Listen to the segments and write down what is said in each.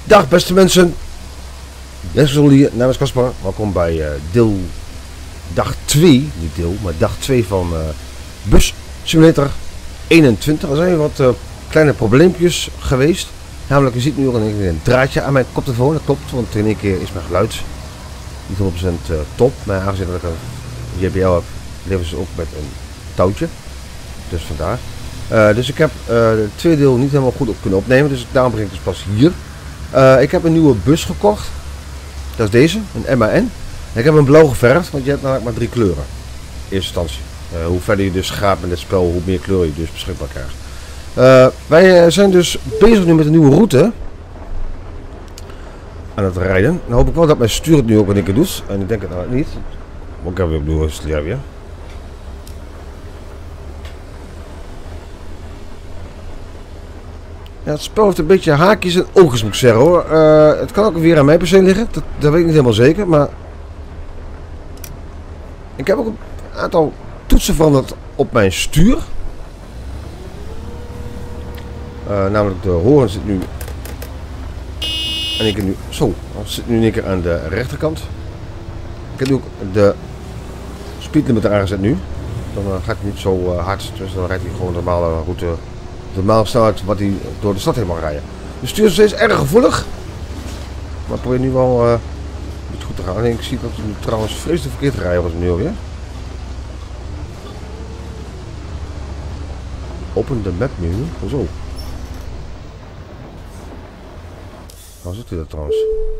Dag beste mensen. Jens hier namens Caspar. Welkom bij deel dag 2. Niet deel, maar dag 2 van Bus Simulator 21. Er zijn wat kleine probleempjes geweest. Namelijk, je ziet nu ook een draadje aan mijn koptelefoon. Dat klopt, want in één keer is mijn geluid niet 100% top. Maar aangezien dat ik een JBL heb, leveren ze ook met een touwtje. Dus vandaar. Dus ik heb het tweede deel niet helemaal goed op kunnen opnemen. Dus daarom begin ik dus pas hier. Ik heb een nieuwe bus gekocht. Dat is deze, een MAN. Ik heb hem blauw geverfd, want je hebt namelijk maar 3 kleuren. In eerste instantie. Hoe verder je dus gaat met het spel, hoe meer kleuren je dus beschikbaar krijgt. Wij zijn dus bezig nu met een nieuwe route. Aan het rijden. Dan hoop ik wel dat mijn stuur het nu ook een keer doet. En ik denk het nou niet. Moet ik even opnieuw installeren weer. Ja, het spel heeft een beetje haakjes en oogjes, moet ik zeggen hoor. Het kan ook weer aan mijn PC liggen, dat weet ik niet helemaal zeker, maar ik heb ook een aantal toetsen veranderd op mijn stuur. Namelijk de horen zit nu en ik nu zo, zit nu in één keer aan de rechterkant. Ik heb nu ook de speedlimiter aangezet nu. Dan gaat hij niet zo hard, dus dan rijdt hij gewoon de normale route. De normale snelheid wat hij door de stad heen mag rijden. De stuur is steeds erg gevoelig. Maar ik probeer nu wel een beetje goed te gaan. En ik zie dat hij nu trouwens vreselijk verkeerd rijden was nu alweer. Open de map nu. Hoezo? Waar zit hij dat trouwens?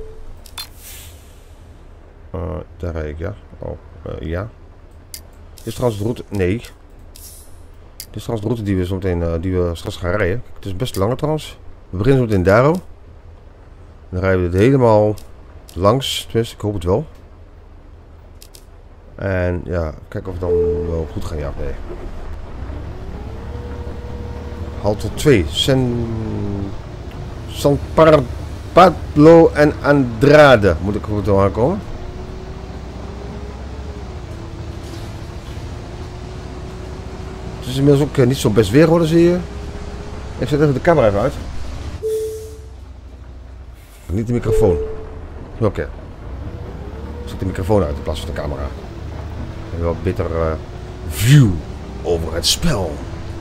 Daar rijd ik, ja. Oh, ja. Dit is trouwens de route. Nee. Dit is trouwens de route die we zo meteen die we straks gaan rijden. Het is best langer trouwens. We beginnen zo meteen Daro. Dan rijden we het helemaal langs. Tenminste, ik hoop het wel. En ja, kijken of het dan wel goed gaat. Ja of nee. Halte 2. San Pablo en Andrade. Moet ik goed aankomen. Het is inmiddels ook niet zo best weer worden, zie je. Ik zet even de camera even uit. Niet de microfoon. Oké. Ik zet de microfoon uit in plaats van de camera. En wel beter view over het spel.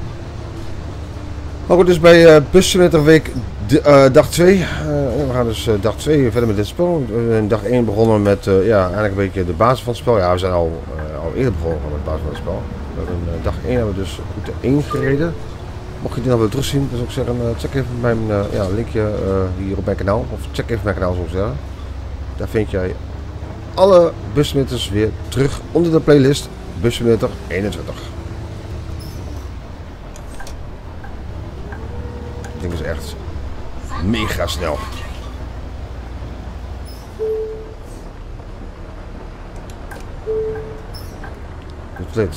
Maar goed, dus bij Bus Simulator week dag 2. We gaan dus dag 2 verder met dit spel. In dag 1 begonnen met ja, eigenlijk een beetje de basis van het spel. Ja, we zijn al eerder begonnen met de basis van het spel. In dag 1 hebben we dus route 1 gereden. Mocht je die nou willen terugzien, dan zou ik zeggen, check even mijn ja, linkje hier op mijn kanaal. Of check even mijn kanaal, zou ik zeggen. Daar vind jij alle Bus Simulators weer terug onder de playlist Bus Simulator 21. Het ding is echt mega snel. Ik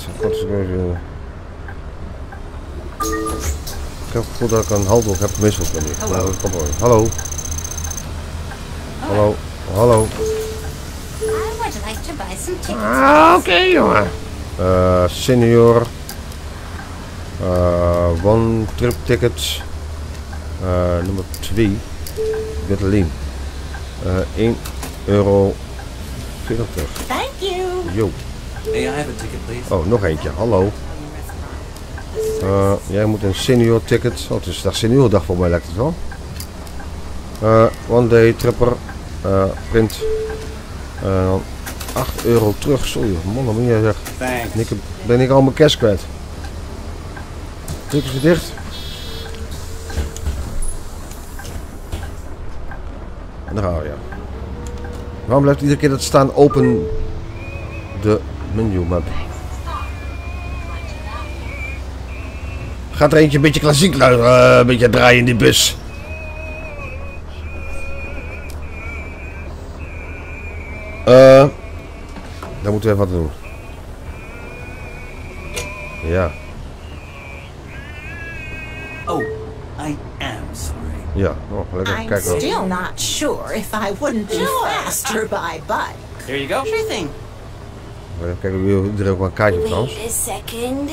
heb het gevoel dat ik een halfdog heb gewisseld met dit. Hallo. Hallo. Hallo. Oké, jongen. Senior. One trip tickets. Nummer 2. Dit alleen. €1. Thank you. Yo. Hey, I have a ticket, please. Oh, nog eentje. Hallo. Jij moet een senior ticket. Oh, het is de seniordag voor mij, lijkt het wel. One day tripper. Print. Dan €8 terug. Sorry, man, dan moet je zeggen. Ben ik al mijn cash kwijt. Druk is weer dicht. En daar gaan we, ja. Waarom blijft iedere keer dat staan open de menu map? Gaat er eentje een beetje klassiek een beetje draaien in die bus. Daar moeten we even wat doen. Ja. Oh, I am sorry. Ja, oh, lekker. I'm Kijk wel. still not sure if I wouldn't be faster by bike. There you go. Sure thing. Kijk, iedereen ook maar een kaartje op trouwens. Wait a second.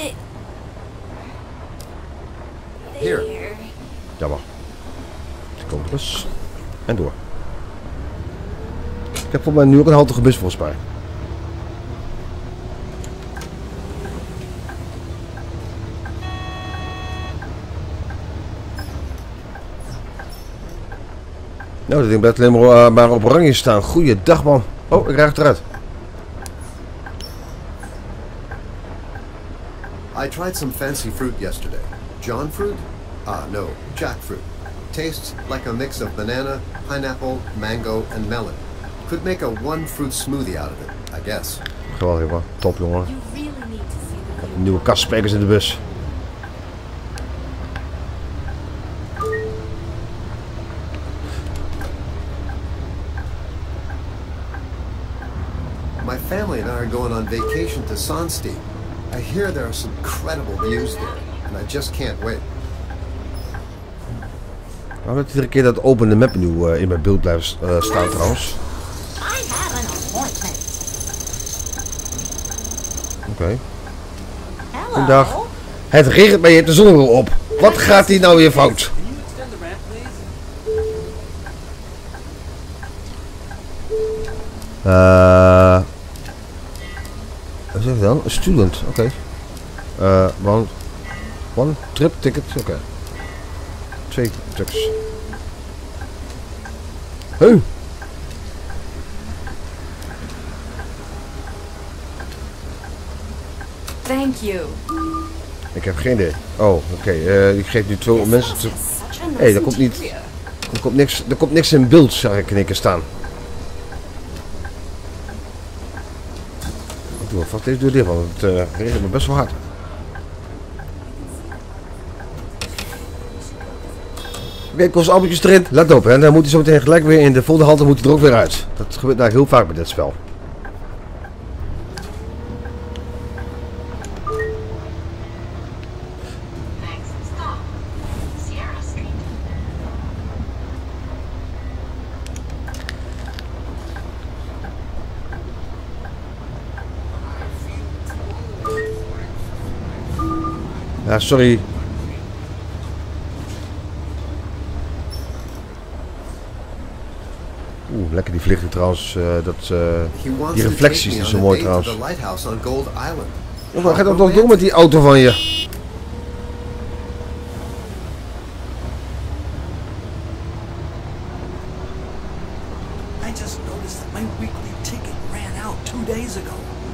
Here. Jammer. Dus komt de bus. En door. Ik heb volgens mij nu ook een halte gemist volgens mij. Nou, dat ding blijft alleen maar op oranje staan. Goeiedag, man. Oh, ik raak eruit. I tried some fancy fruit yesterday. John fruit? Ah, no, jackfruit. Tastes like a mix of banana, pineapple, mango and melon. Could make a one-fruit smoothie out of it, I guess. Geweldig, man. Top, jongen. Nieuwe kastsprekers in de bus. My family and I are going on vacation to Sansti. I hear there are some incredible views there, and I just can't wait. Nou, dat iedere keer dat open de map nu in mijn beeld blijft staan trouwens. I have an appointment. Oké. Hello. Goedendag. Het regent, maar je hebt de zonnebril op. Wat gaat hier nou weer fout? Can you extend the ramp, please? Wat zeg je dan? Een student, oké. One trip ticket, oké. 2 trips. Thank you. Ik heb geen idee. Oh, oké. Ik geef nu 2 mensen. Hé, er komt niet. Er komt niks in beeld, zag ik in één keer staan. Ik doe vast deze deur dicht, want het regent me best wel hard. Oké, kost albetjes erin. Let op, hè. Dan moet hij zo meteen gelijk weer in de volgende halte moet hij er ook weer uit. Dat gebeurt nou heel vaak bij dit spel. Ja, sorry. Oeh, lekker die vliegtuig trouwens. Die reflecties is zo mooi trouwens. Oh, wat gaat dat nog door met die auto van je? I just noticed that my weekly ticket ran out 2 days ago.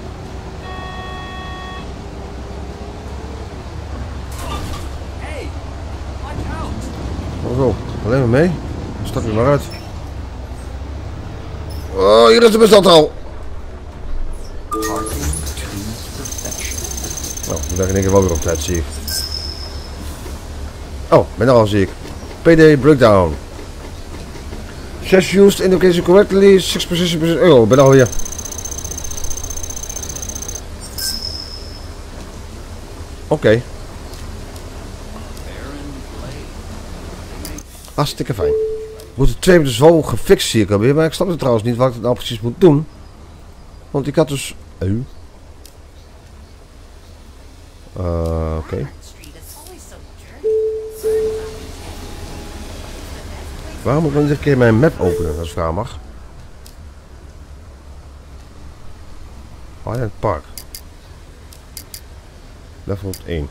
Hey, watch out! Oh, alleen maar mee. Stap je maar uit. Oh, hier is de bestand al. Nou, we zijn in één keer wel weer op tijd, zie ik. Oh, ben er al, zie ik. PD breakdown. 6 used indication correctly, 6 position. Oh, ben al hier. Oké. Hartstikke fijn. We moeten 2 dus wel gefixt, zie ik alweer. Maar ik snap het trouwens niet wat ik nou precies moet doen. Want ik had dus... Oké. Waarom moet ik dan een keer mijn map openen, als ik vraag mag? Highland Park. Level 1.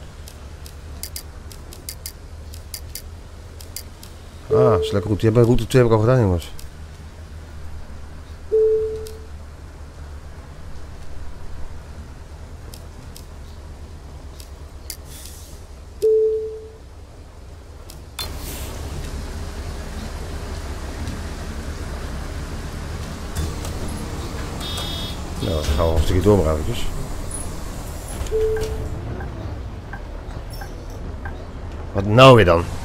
Ah, slechte route. Bij route 2 heb ik al gedaan, jongens. Nou, dan gaan we een stukje door maar eventjes. Wat nou weer dan?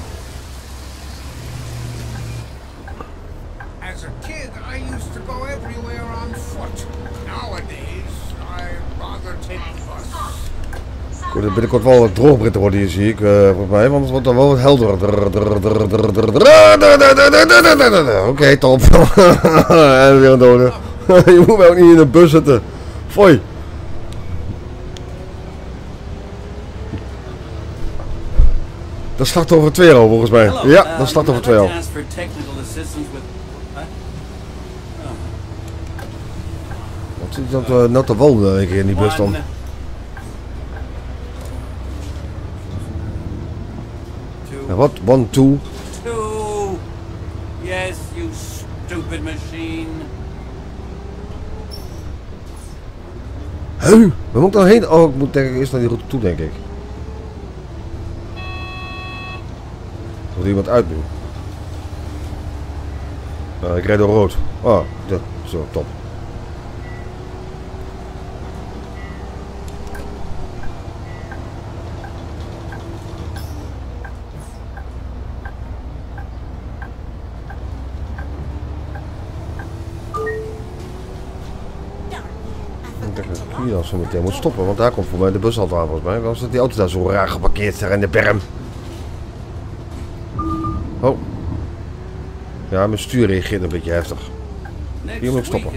As a kid, I used to go everywhere on foot. Nowadays, I rather take the bus. Ik word binnenkort wel wat droogbritten worden hier, zie ik, volgens mij, want het wordt dan wel wat helderder. Oké, top. En weer een dode. Je moet mij ook niet in de bus zitten. Foei. Dat is slachtoffer 2 al, volgens mij. Hello, Ja, dat is slachtoffer 2 al. I'd like to ask for technical assistance with... Wat zit dat nou te wonen een keer in die bus dan? Ja, wat? 1, 2. 2. Yes, you stupid machine. Huh? Waar moet ik dan heen? Oh, ik moet denk ik eerst naar die route toe, denk ik. Moet iemand uit nu? Ik rijd door rood. Oh, zo, top. Hier dan zo meteen moet stoppen, want daar komt voor mij de bus al aan volgens mij. Waarom staat die auto daar zo raar geparkeerd daar in de berm? Oh. Ja, mijn stuur reageert een beetje heftig. Hier moet ik stoppen.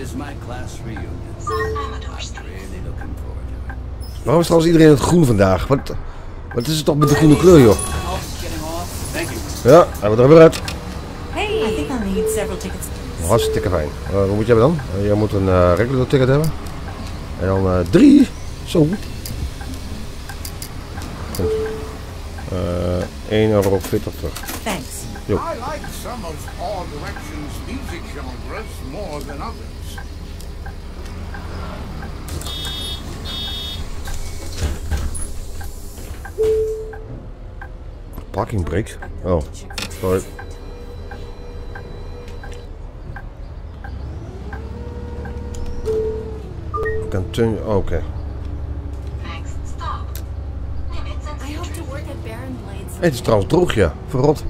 Waarom is trouwens iedereen in het groen vandaag? Wat is het toch met de groene kleur, joh? Ja, hij wordt er weer uit. I think I'll need several tickets. Hartstikke fijn. Wat moet jij hebben dan? Jij moet een regular ticket hebben. En dan 3. Zo. €1,40 terug. Thanks. Yo. I like some of All Direction's music genres more than others. Parking brake. Oh, sorry. Continue. Oh, oké. Het is trouwens droog, ja. Verrot.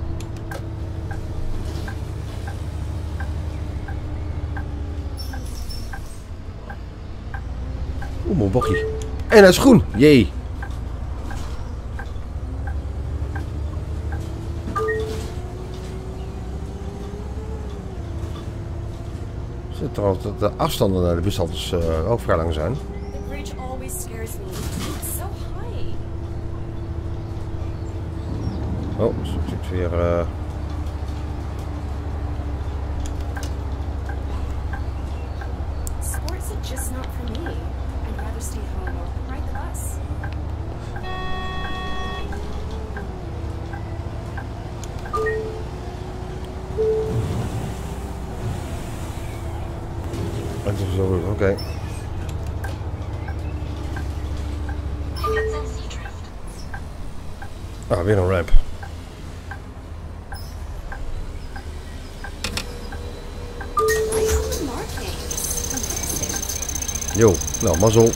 Oeh, mooi bochtje. En hij is groen. Jee. Zit trouwens dat de afstanden naar de bushaltes ook vrij lang zijn. Oh, zo zit weer. Sports are just not for me. I'd rather stay home or ride the bus. Het is zo goed, oké. Ah, weer een ramp. Yo, nou, mazzel.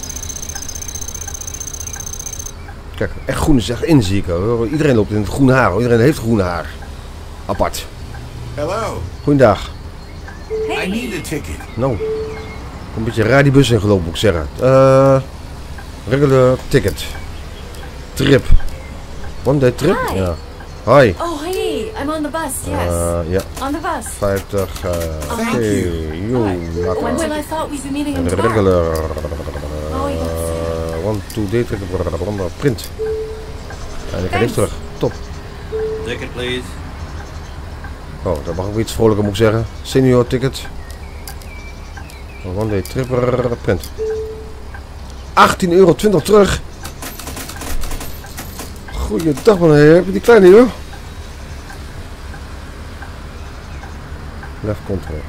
Kijk, echt groen is echt in, zie ik. Hoor. Iedereen loopt in het groene haar. Hoor. Iedereen heeft groene haar. Apart. Hello. Goeiedag. I need a ticket. Nou, een beetje raar die bus ingelopen, moet ik zeggen. Regular ticket. Trip. One day trip? Hi. Ja. Hi. Oh, hey, I'm on the bus, yes. Ja. On the bus. 50. Oké. Yo, laat maar. Well, I thought we'd be meeting in the park. Regular. Oh, yes. One, two day trip. Print. En ik ga even terug. Top. Ticket, please. Oh, dat mag ook iets vrolijker, moet ik zeggen. Senior ticket. One day trip. Print. €18,20 terug. Goeiedag man, heb je die kleine hier? Left control.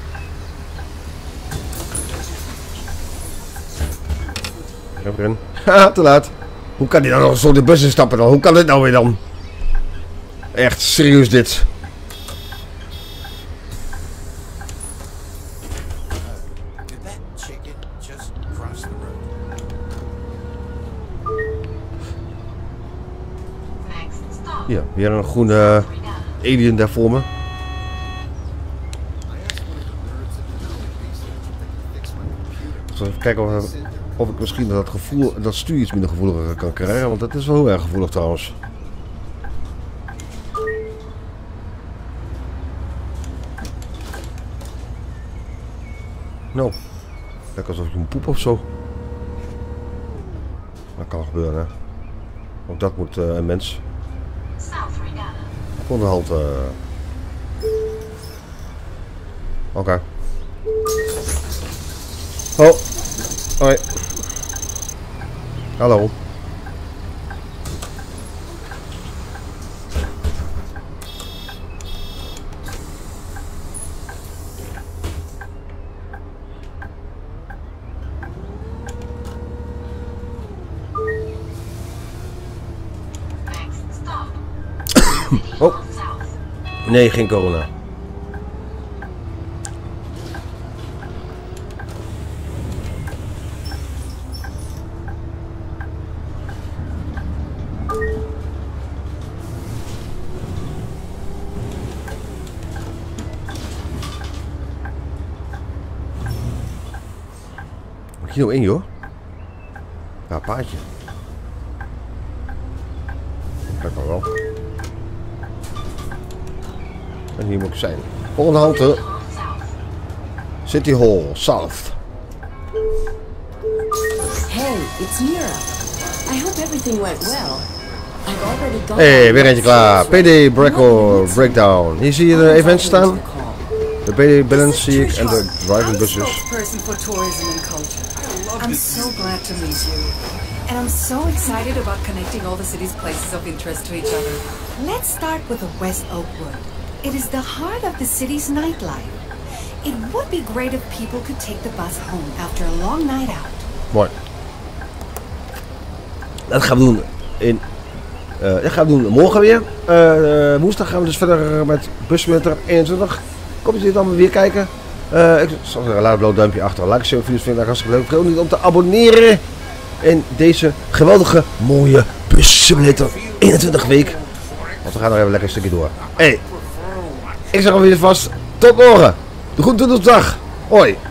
Ik heb erin. Haha, te laat. Hoe kan die dan nog zo de bus instappen dan? Hoe kan dit nou weer dan? Echt serieus dit. Did that chicken just cross the road? Ja, weer een groene alien daar voor me. Even kijken of ik misschien dat gevoel, dat stuur iets minder gevoeliger kan krijgen, want dat is wel heel erg gevoelig trouwens. Nou, lekker alsof je een poep of zo. Dat kan gebeuren, hè. Ook dat moet een mens. Onderhand. Oké. Oh. Hoi. Hallo. Oh. Nee, geen corona. Kilo 1 joh. Ja, paardje. Kijk maar wel. En hier moet ik zijn. Volgende halte. City Hall, South. Hey, it's Mira. I hope everything went well. I've already gone. Hey, weer eentje klaar. PD Breakdown. Hier zie je de events staan. De PD Balance zie ik en de driving buses. Spokesperson for tourism and culture. I'm so glad to meet you. And I'm so excited about connecting all the city's places of interest to each other. Let's start with the West Oakwood. It is the heart of the city's nightlife. It would be great if people could take the bus home after a long night out. Mooi. Dat gaan we doen dat gaan we doen morgen weer. Woensdag gaan we dus verder met Bussimulator 21. Kom je dit allemaal weer kijken. Ik zal zeggen, laat een blauw duimpje achter. Like, share, video's vind ik hartstikke leuk. Vergeet ook niet om te abonneren in deze geweldige, mooie Bussimulator 21 week. Want we gaan nog even lekker een stukje door. Hey, ik zeg alweer vast, tot morgen. De groeten tot de dag. Hoi.